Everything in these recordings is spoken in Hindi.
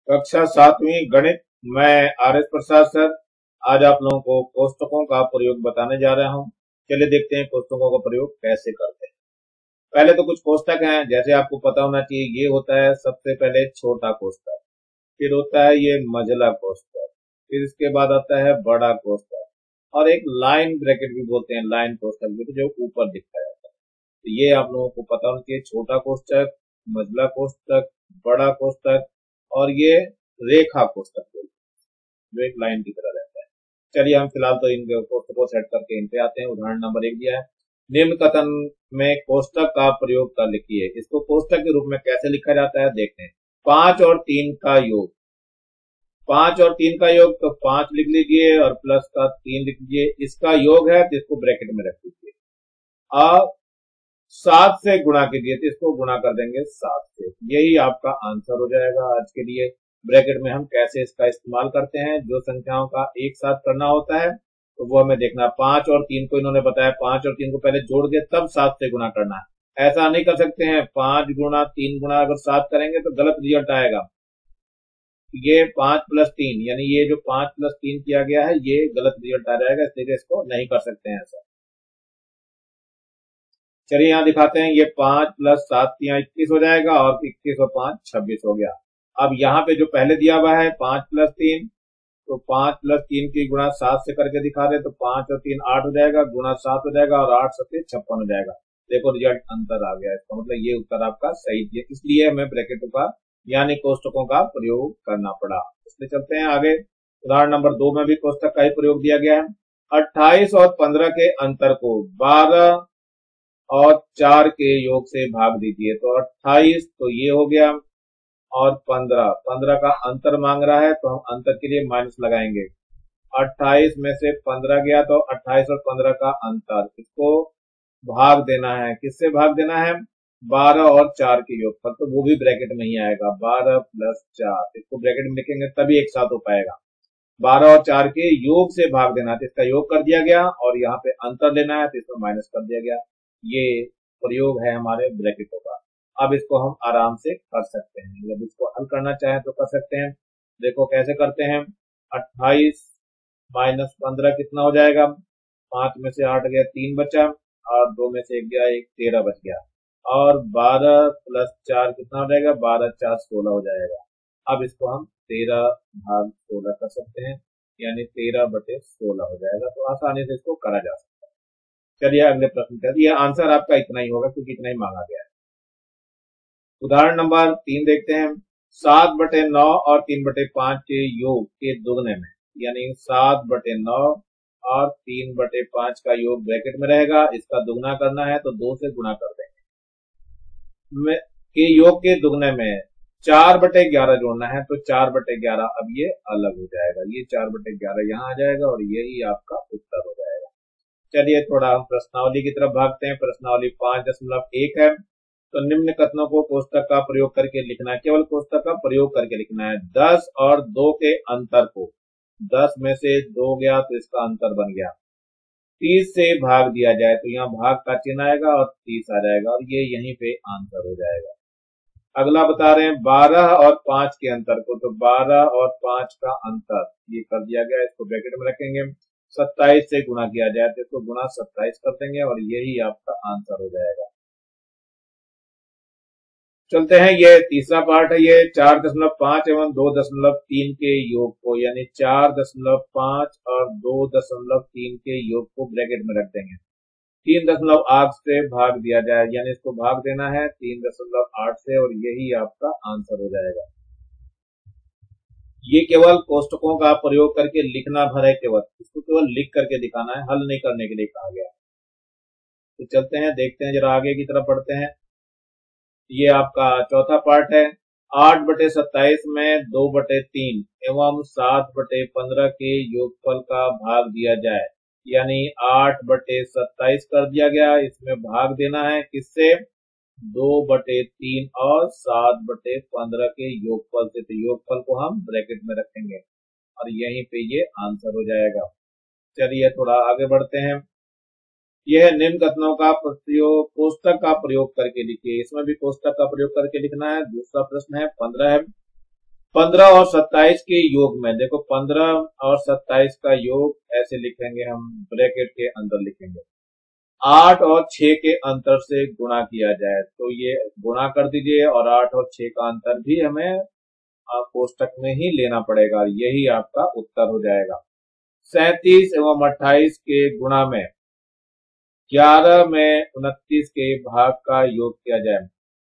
कक्षा सातवीं गणित। मैं आर एस प्रसाद सर आज आप लोगों को कोष्टकों का प्रयोग बताने जा रहा हूं। चलिए देखते हैं कोष्टकों का प्रयोग कैसे करते हैं। पहले तो कुछ कोष्टक हैं, जैसे आपको पता होना चाहिए। ये होता है सबसे पहले छोटा कोष्टक, फिर होता है ये मझला कोष्टक, फिर इसके बाद आता है बड़ा कोष्टक, और एक लाइन ब्रैकेट भी बोलते हैं, लाइन कोष्टक भी, जो ऊपर दिखता है। तो ये आप लोगों को पता होना चाहिए, छोटा कोष्टक, मझला कोष्टक, बड़ा कोष्टक, और ये रेखा कोष्टक जो एक लाइन की तरह रहता है। चलिए हम फिलहाल तो इन कोष्टकों को सेट करके इन पे आते हैं। उदाहरण नंबर 1 दिया है, निम्न कथन में कोष्टक का प्रयोग कर लिखिए। इसको कोष्टक के रूप में कैसे लिखा जाता है देखते हैं। 5 और 3 का योग, 5 और 3 का योग, तो 5 लिख लीजिए और प्लस का 3 लिख लीजिए। इसका योग है तो इसको ब्रैकेट में रख लीजिए। अब 7 से गुणा कीजिए तो इसको गुणा कर देंगे 7 से। यही आपका आंसर हो जाएगा आज के लिए। ब्रैकेट में हम कैसे इसका इस्तेमाल करते हैं, जो संख्याओं का एक साथ करना होता है तो वो हमें देखना। 5 और 3 को इन्होंने बताया, 5 और 3 को पहले जोड़ के तब 7 से गुणा करना है। ऐसा नहीं कर सकते हैं 5 गुणा 3 गुणा अगर 7 करेंगे तो गलत रिजल्ट आएगा। ये 5 प्लस 3, यानी ये जो 5 प्लस 3 किया गया है ये गलत रिजल्ट आ जाएगा, इसलिए इसको नहीं कर सकते हैं ऐसा। चलिए यहाँ दिखाते हैं, ये 5 प्लस 7 यहाँ 21 हो जाएगा, और 21 और 5 26 हो गया। अब यहाँ पे जो पहले दिया हुआ है 5 प्लस 3, तो 5 प्लस 3 की गुणा 7 से करके दिखा रहे, तो 5 और 3 8 हो जाएगा, गुणा 7 हो जाएगा, और 8 7 56 हो जाएगा। देखो रिजल्ट अंतर आ गया, इसका मतलब ये उत्तर आपका सही है, इसलिए हमें ब्रैकेटों का यानी कोष्टकों का प्रयोग करना पड़ा। इसलिए चलते हैं आगे। उदाहरण नंबर 2 में भी कोष्टक का ही प्रयोग दिया गया है। 28 और 15 के अंतर को 12 और 4 के योग से भाग दीजिए। तो 28 तो ये हो गया, और 15 का अंतर मांग रहा है तो हम अंतर के लिए माइनस लगाएंगे। 28 में से 15 गया तो 28 और 15 का अंतर, इसको भाग देना है। किससे भाग देना है? 12 और 4 के योग पर, तो वो भी ब्रैकेट में ही आएगा। 12 प्लस 4, इसको ब्रैकेट में लिखेंगे तभी एक साथ हो पाएगा। 12 और 4 के योग से भाग देना है तो इसका योग कर दिया गया, और यहाँ पे अंतर लेना है तो इसको माइनस कर दिया गया। ये प्रयोग है हमारे ब्रैकेटों का। अब इसको हम आराम से कर सकते हैं, जब इसको हल करना चाहें तो कर सकते हैं। देखो कैसे करते हैं। 28 माइनस 15 कितना हो जाएगा? 5 में से 8 गया, 3 बचा, और 2 में से 1 गया, 1, 13 बच गया। और 12 प्लस 4 कितना हो जाएगा? 12 4 16 हो जाएगा। अब इसको हम 13 भाग 16 कर सकते हैं, यानी 13/16 हो जाएगा। तो आसानी से इसको करा जा सकता है। चलिए अगले प्रश्न का, ये आंसर आपका इतना ही होगा क्योंकि इतना ही मांगा गया है। उदाहरण नंबर 3 देखते हैं। 7/9 और 3/5 के योग के दुगने में, यानी 7/9 और 3/5 का योग ब्रैकेट में रहेगा। इसका दुगना करना है तो 2 से गुणा कर देंगे। के योग के दुगने में 4/11 जोड़ना है, तो 4/11 अब ये अलग हो जाएगा। ये 4/11 यहाँ आ जाएगा, और यही आपका उत्तर हो जाएगा। चलिए थोड़ा हम प्रश्नावली की तरफ भागते हैं। प्रश्नावली 5.1 है। तो निम्न कथनों को कोष्टक का प्रयोग करके लिखना है, केवल कोष्टक का प्रयोग करके लिखना है। 10 और 2 के अंतर को, 10 में से 2 गया तो इसका अंतर बन गया। 30 से भाग दिया जाए तो यहाँ भाग का चिन्ह आएगा और 30 आ जाएगा, और ये यहीं पे आंसर हो जाएगा। अगला बता रहे हैं 12 और 5 के अंतर को, तो 12 और 5 का अंतर ये कर दिया गया, इसको ब्रैकेट में रखेंगे। 27 से गुणा किया जाए तो इसको गुणा 27 कर देंगे, और यही आपका आंसर हो जाएगा। चलते हैं, ये तीसरा पार्ट है। ये 4.5 एवं 2.3 के योग को, यानी 4.5 और 2.3 के योग को ब्रैकेट में रख देंगे। 3.8 से भाग दिया जाए, यानी इसको भाग देना है 3.8 से, और यही आपका आंसर हो जाएगा। ये केवल कोष्टकों का प्रयोग करके लिखना भर है, केवल इसको केवल लिख करके दिखाना है, हल नहीं करने के लिए कहा गया। तो चलते हैं, देखते हैं, जरा आगे की तरफ बढ़ते हैं। ये आपका चौथा पार्ट है। 8/27 में 2/3 एवं 7/15 के योगफल का भाग दिया जाए, यानी 8/27 कर दिया गया। इसमें भाग देना है किससे? 2/3 और 7/15 के योगफल से। तो योगफल को हम ब्रैकेट में रखेंगे, और यहीं पे ये आंसर हो जाएगा। चलिए थोड़ा आगे बढ़ते हैं। यह निम्न कथनों का प्रयोग कोष्टक का प्रयोग करके लिखिए। इसमें भी कोष्टक का प्रयोग करके लिखना है। दूसरा प्रश्न है 15 है। 15 और 27 के योग में देखो 15 और 27 का योग ऐसे लिखेंगे हम, ब्रैकेट के अंदर लिखेंगे। 8 और 6 के अंतर से गुणा किया जाए तो ये गुणा कर दीजिए और 8 और 6 का अंतर भी हमें कोष्टक में ही लेना पड़ेगा, यही आपका उत्तर हो जाएगा। 37 एवं 28 के गुणा में 11 में 29 के भाग का योग किया जाए।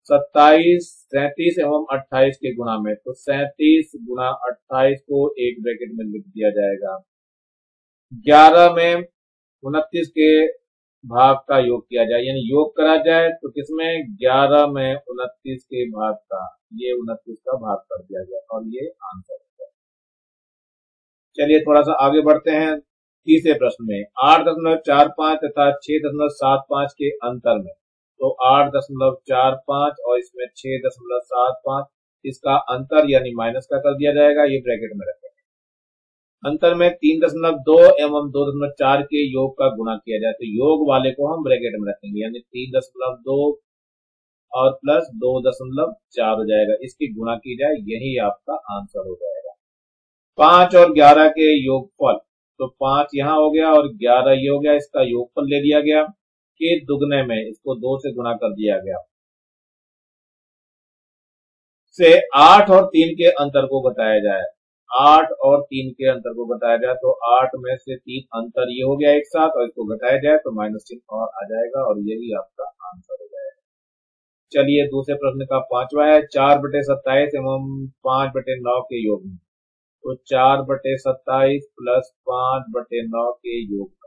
37 एवं 28 के गुणा में, तो 37 गुणा 28 को एक ब्रैकेट में लिख दिया जाएगा। 11 में 29 के भाग का योग किया जाए, यानी योग करा जाए तो किसमें, 11 में 29 के भाग का, ये 29 का भाग कर दिया जाए और ये आंसर है। चलिए थोड़ा सा आगे बढ़ते हैं तीसरे प्रश्न में। 8.45 तथा 6.75 के अंतर में, तो 8.45 और इसमें 6.75, इसका अंतर यानी माइनस का कर दिया जाएगा, ये ब्रैकेट में रखेंगे। अंतर में 3.2 एवं 2.4 के योग का गुणा किया जाए तो योग वाले को हम ब्रैकेट में रखेंगे, यानी 3.2 और प्लस 2.4 हो जाएगा, इसकी गुणा की जाए, यही आपका आंसर हो जाएगा। 5 और 11 के योगफल, तो 5 यहां हो गया और 11 ये हो गया, इसका योगफल ले लिया गया के दुगने में, इसको 2 से गुणा कर दिया गया। से 8 और 3 के अंतर को बताया जाए, 8 और 3 के अंतर को बताया जाए तो 8 में से 3 अंतर ये हो गया एक साथ और इसको घटाया जाए तो माइनस चिन्ह और आ जाएगा और यही आपका आंसर हो जाएगा। चलिए दूसरे प्रश्न का पांचवा है। 4/27 एवं 5/9 के योग में, तो 4/27 प्लस 5/9 के योग में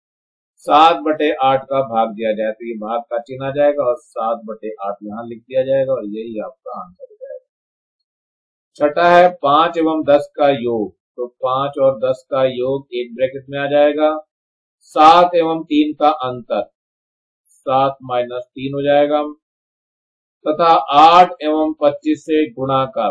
7/8 का भाग दिया जाए तो ये भाग का चिन्ह आ जाएगा और 7/8 यहां लिख दिया जाएगा और यही आपका आंसर हो जाएगा। छठा है 5 एवं 10 का योग, तो 5 और 10 का योग एक ब्रैकेट में आ जाएगा। 7 एवं 3 का अंतर, 7 माइनस 3 हो जाएगा, तथा 8 एवं 25 से गुणा का,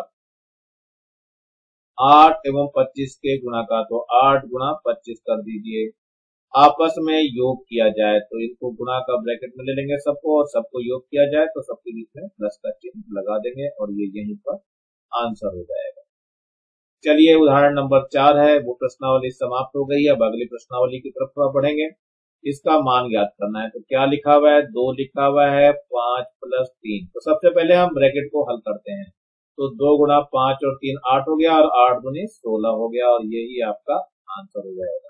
8 एवं 25 के गुणा का, तो 8 गुणा 25 कर दीजिए। आपस में योग किया जाए तो इनको गुणा का ब्रैकेट में ले लेंगे सबको, और सबको योग किया जाए तो सबके बीच में प्लस का चिन्ह लगा देंगे और ये यहीं पर आंसर हो जाएगा। चलिए उदाहरण नंबर 4 है, वो प्रश्नावली समाप्त हो गई है। अब अगली प्रश्नावली की तरफ बढ़ेंगे। इसका मान ज्ञात करना है, तो क्या लिखा हुआ है, 2 लिखा हुआ है, 5 प्लस 3। तो सबसे पहले हम ब्रैकेट को हल करते हैं, तो 2 गुणा 5 और 3 8 हो गया और 8 गुनी 16 हो गया और यही आपका आंसर हो जाएगा।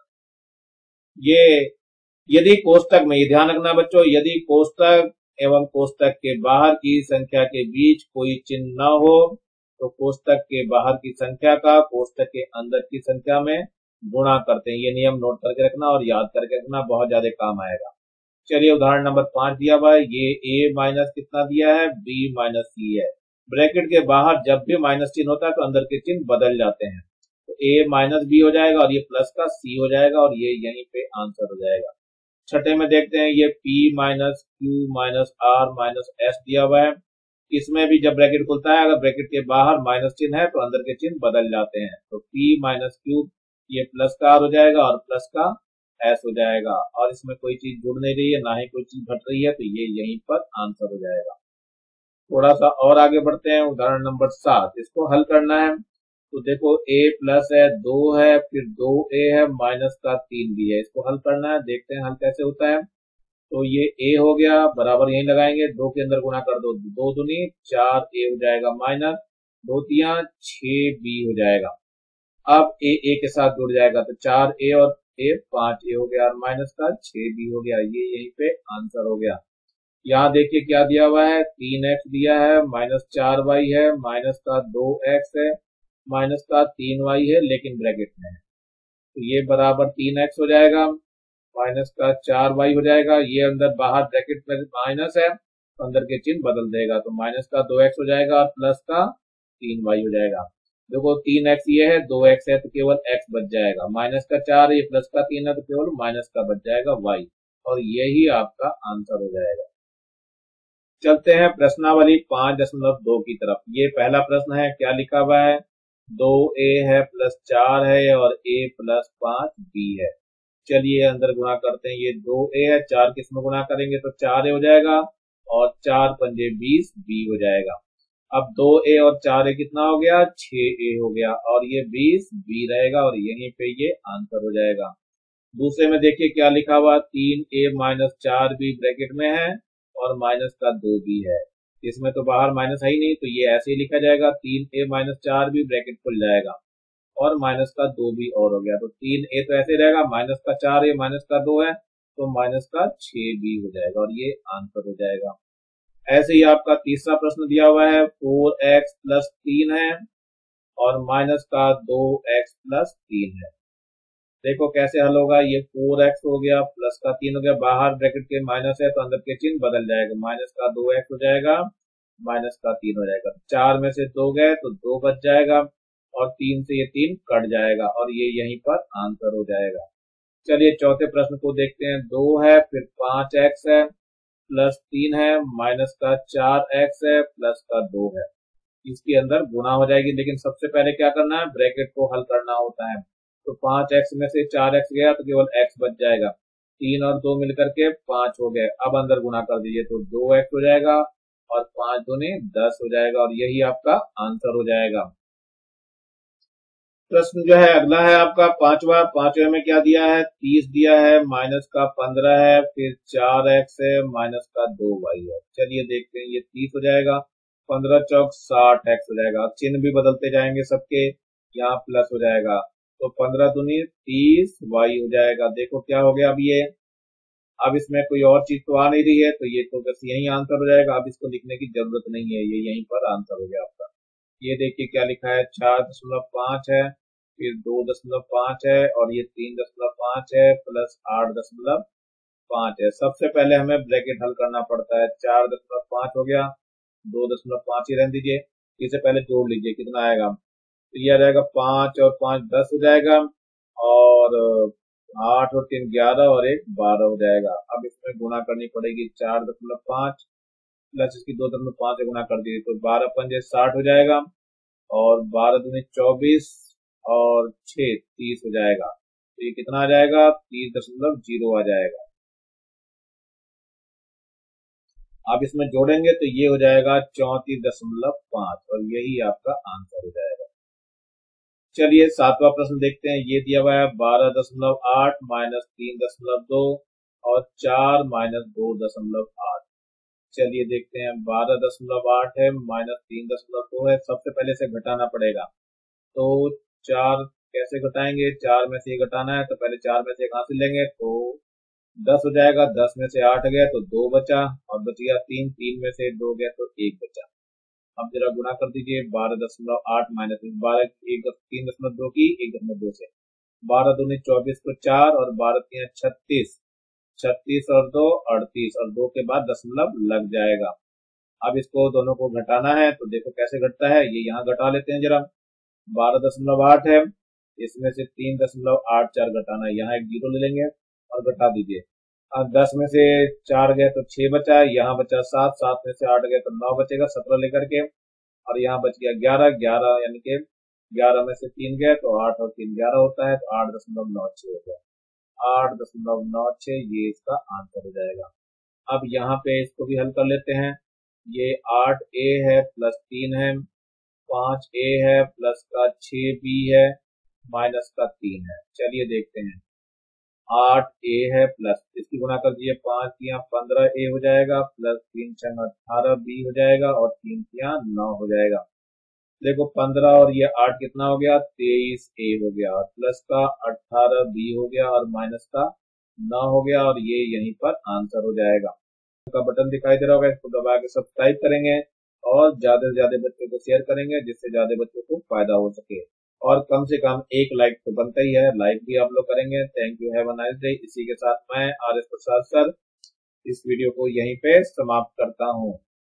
ये यदि कोष्टक में, ध्यान रखना बच्चों, यदि कोष्टक एवं कोष्टक के बाहर की संख्या के बीच कोई चिन्ह न हो तो कोष्टक के बाहर की संख्या का कोष्टक के अंदर की संख्या में गुणा करते हैं। ये नियम नोट करके रखना और याद करके रखना, बहुत ज्यादा काम आएगा। चलिए उदाहरण नंबर 5 दिया हुआ है, ये a माइनस कितना दिया है, b माइनस c है। ब्रैकेट के बाहर जब भी माइनस चिन्ह होता है तो अंदर के चिन्ह बदल जाते हैं, तो a माइनस b हो जाएगा और ये प्लस का c हो जाएगा और ये यहीं पे आंसर हो जाएगा। छठे में देखते हैं, ये p minus q minus r minus s दिया हुआ है। इसमें भी जब ब्रैकेट खुलता है, अगर ब्रैकेट के बाहर माइनस चिन्ह है तो अंदर के चिन्ह बदल जाते हैं, तो p माइनस q, ये प्लस का r हो जाएगा और प्लस का s हो जाएगा, और इसमें कोई चीज जुड़ नहीं रही है, ना ही कोई चीज घट रही है, तो ये यहीं पर आंसर हो जाएगा। थोड़ा सा और आगे बढ़ते हैं, उदाहरण नंबर 7, इसको हल करना है। तो देखो a प्लस है, 2 है, फिर 2a है, माइनस का 3 भी है, इसको हल करना है। देखते हैं हल कैसे होता है। तो ये a हो गया, बराबर यहीं लगाएंगे, 2 के अंदर गुणा कर दो, 2 दूनी 4a हो जाएगा, माइनस 2 तिया 6b हो जाएगा। अब a के साथ जुड़ जाएगा तो 4a और a 5a हो गया और माइनस का 6b हो गया, ये यहीं पे आंसर हो गया। यहाँ देखिए क्या दिया हुआ है, 3x दिया है, माइनस 4y है, माइनस का 2x है, माइनस का 3y है, लेकिन ब्रैकेट में है, तो ये बराबर 3x हो जाएगा, माइनस का 4y हो जाएगा। ये अंदर बाहर ब्रैकेट में माइनस है, अंदर के चिन्ह बदल देगा, तो माइनस का 2x हो जाएगा और प्लस का 3y हो जाएगा। देखो 3x ये है, 2x है तो केवल x बच जाएगा, माइनस का 4 ये प्लस का 3 है तो केवल माइनस का बच जाएगा y, और यही आपका आंसर हो जाएगा। चलते हैं प्रश्नावली 5.2 की तरफ। ये पहला प्रश्न है, क्या लिखा हुआ है, 2a है प्लस 4 है और a प्लस 5b है। चलिए अंदर गुणा करते हैं, ये 2a है, 4 किस में गुणा करेंगे तो 4a हो जाएगा और 4 पंजे 20 b हो जाएगा। अब 2a और 4a कितना हो गया, 6a हो गया, और ये 20 b रहेगा, और यहीं पे ये आंसर हो जाएगा। दूसरे में देखिए क्या लिखा हुआ, 3a माइनस 4b ब्रैकेट में है और माइनस का 2b है। इसमें तो बाहर माइनस है ही नहीं, तो ये ऐसे ही लिखा जाएगा, 3a माइनस 4b ब्रैकेट खुल जाएगा और माइनस का 2b और हो गया, तो 3a तो ऐसे रहेगा, माइनस का 4a माइनस का 2 है तो माइनस का 6b हो जाएगा, और ये आंसर हो जाएगा। ऐसे ही आपका तीसरा प्रश्न दिया हुआ है, 4x प्लस 3 है और माइनस का 2x प्लस 3 है। देखो कैसे हल होगा, ये 4x हो गया प्लस का 3 हो गया, बाहर ब्रैकेट के माइनस है तो अंदर के चिन्ह बदल जाएगा, माइनस का 2x हो जाएगा, माइनस का 3 हो जाएगा, 4 में से 2 गए तो 2 बच जाएगा, और 3 से ये 3 कट जाएगा, और ये यहीं पर आंसर हो जाएगा। चलिए चौथे प्रश्न को देखते हैं, 2 है फिर 5x है प्लस 3 है माइनस का 4x है प्लस का 2 है, इसके अंदर गुणा हो जाएगी, लेकिन सबसे पहले क्या करना है, ब्रैकेट को हल करना होता है। तो 5x में से 4x गया तो केवल x बच जाएगा, 3 और 2 मिलकर के 5 हो गए, अब अंदर गुणा कर दीजिए तो 2x हो जाएगा और 5 दूनी 10 हो जाएगा, और यही आपका आंसर हो जाएगा। प्रश्न जो है अगला है आपका पांचवा में क्या दिया है, 30 दिया है, माइनस का 15 है, फिर 4x है, माइनस का 2y है। चलिए देखते हैं, ये 30 हो जाएगा, 15 चौक 60x हो जाएगा, चिन्ह भी बदलते जाएंगे सबके, यहाँ प्लस हो जाएगा, तो 15 दूनी 30 y हो जाएगा। देखो क्या हो गया, अब इसमें कोई और चीज तो आ नहीं रही है, तो ये तो बस यही आंसर हो जाएगा, अब इसको लिखने की जरूरत नहीं है, ये यहीं पर आंसर हो गया आपका। ये देखिए क्या लिखा है, 4.5 है, फिर 2.5 है, और ये 3.5 है प्लस 8.5 है। सबसे पहले हमें ब्रैकेट हल करना पड़ता है, 4.5 हो गया, 2.5 ही रहने दीजिए, इसे पहले जोड़ लीजिए कितना आएगा, तो ये आ जाएगा 5 और 5 10 हो जाएगा, और 8 और 3 11 और 1 12 हो जाएगा। अब इसमें गुणा करनी पड़ेगी, 4.5 प्लस इसकी 2.5 से गुणा कर दिए तो 12 पंजे 60 हो जाएगा, और 12 दूनी 24 और 6 30 हो जाएगा, तो ये कितना आ जाएगा, 30.0 आ जाएगा। अब इसमें जोड़ेंगे तो ये हो जाएगा 34.5, और यही आपका आंसर हो जाएगा। चलिए सातवां प्रश्न देखते हैं, ये दिया हुआ है 12.8 माइनस 3.2 और 4 माइनस 2.8। चलिए देखते हैं, 12.8 है माइनस 3.2 है, सबसे पहले से घटाना पड़ेगा, तो 4 कैसे घटाएंगे, 4 में से ये घटाना है तो पहले 4 में से एक हासिल लेंगे तो 10 हो जाएगा, 10 में से 8 गया तो 2 बचा, और बच गया 3, 3 में से 2 गया तो 1 बचा। अब जरा गुणा कर दीजिए, 12.8 माइनस 12 3.2 की 1.2 से, 12 दूनी 24 को 4 और 12 3 36, 36 और 2 38, और 2 के बाद दशमलव लग जाएगा। अब इसको दोनों को घटाना है, तो देखो कैसे घटता है, ये यहाँ घटा लेते हैं जरा, 12.8 है, इसमें से 3.84 घटाना है, यहाँ एक जीरो ले लेंगे और घटा दीजिए। अब 10 में से 4 गए तो 6 बचा, यहाँ बचा 7, 7 में से 8 गए तो 9 बचेगा 17 लेकर के, और यहाँ बच गया 11, 11 यानी कि 11 में से 3 गए तो 8 और 3 11 होता है, तो 8.96 हो गया, 8.96 ये इसका आंसर हो जाएगा। अब यहाँ पे इसको भी हल कर लेते हैं, ये 8a है प्लस 3 है, 5a है प्लस का 6b है माइनस का 3 है। चलिए देखते हैं, 8a है प्लस इसकी गुणा कर दीजिए, 5 यहाँ 15a हो जाएगा, प्लस 3 छंग 18b हो जाएगा, और 3 यहाँ 9 हो जाएगा। देखो 15 और ये 8 कितना हो गया, 23a हो गया, और प्लस का 18b हो गया, और माइनस का 9 हो गया, और ये यहीं पर आंसर हो जाएगा। का बटन दिखाई दे रहा होगा, इसको दबा के सब्सक्राइब करेंगे और ज्यादा से ज्यादा बच्चों को शेयर करेंगे, जिससे ज्यादा बच्चों को फायदा हो सके, और कम से कम एक लाइक तो बनता ही है, लाइक भी आप लोग करेंगे। Thank you, have a nice day. इसी के साथ मैं RS प्रसाद सर इस वीडियो को यहीं पे समाप्त करता हूँ।